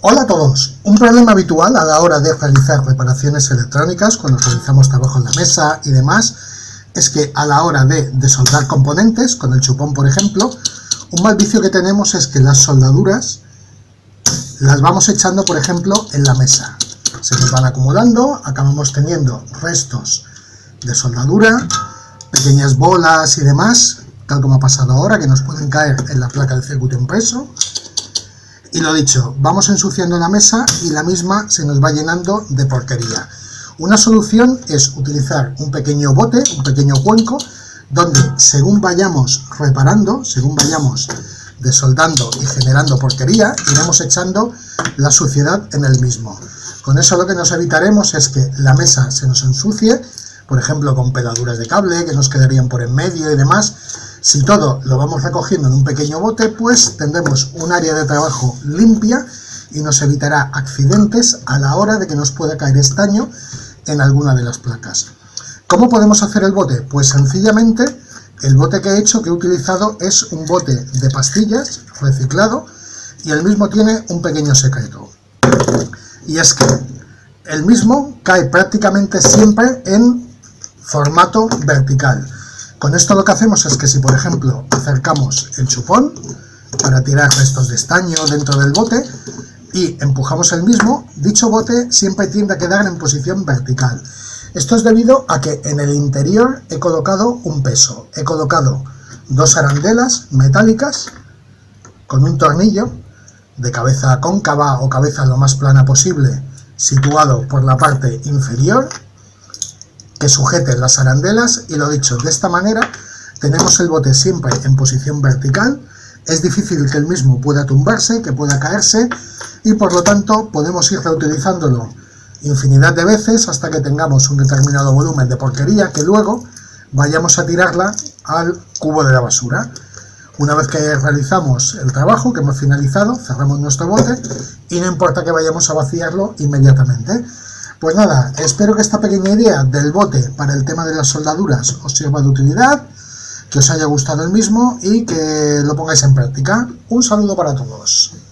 Hola a todos. Un problema habitual a la hora de realizar reparaciones electrónicas, cuando realizamos trabajo en la mesa y demás, es que a la hora de desoldar componentes, con el chupón por ejemplo, un mal vicio que tenemos es que las soldaduras las vamos echando por ejemplo en la mesa. Se nos van acumulando, acabamos teniendo restos de soldadura, pequeñas bolas y demás, tal como ha pasado ahora, que nos pueden caer en la placa de circuito impreso. Y lo dicho, vamos ensuciando la mesa y la misma se nos va llenando de porquería. Una solución es utilizar un pequeño bote, un pequeño cuenco, donde según vayamos reparando, según vayamos desoldando y generando porquería, iremos echando la suciedad en el mismo. Con eso lo que nos evitaremos es que la mesa se nos ensucie, por ejemplo con peladuras de cable que nos quedarían por en medio y demás. Si todo lo vamos recogiendo en un pequeño bote, pues tendremos un área de trabajo limpia y nos evitará accidentes a la hora de que nos pueda caer estaño en alguna de las placas. ¿Cómo podemos hacer el bote? Pues sencillamente el bote que he utilizado es un bote de pastillas reciclado y el mismo tiene un pequeño secreto. Y es que el mismo cae prácticamente siempre en formato vertical. Con esto lo que hacemos es que si por ejemplo acercamos el chupón para tirar restos de estaño dentro del bote y empujamos el mismo, dicho bote siempre tiende a quedar en posición vertical. Esto es debido a que en el interior he colocado un peso. He colocado dos arandelas metálicas con un tornillo de cabeza cóncava o cabeza lo más plana posible situado por la parte inferior, que sujete las arandelas. Y lo dicho, de esta manera tenemos el bote siempre en posición vertical. Es difícil que el mismo pueda tumbarse, que pueda caerse, y por lo tanto podemos ir reutilizándolo infinidad de veces hasta que tengamos un determinado volumen de porquería que luego vayamos a tirarla al cubo de la basura. Una vez que realizamos el trabajo, que hemos finalizado, cerramos nuestro bote y no importa que vayamos a vaciarlo inmediatamente. Pues nada, espero que esta pequeña idea del bote para el tema de las soldaduras os sirva de utilidad, que os haya gustado el mismo y que lo pongáis en práctica. Un saludo para todos.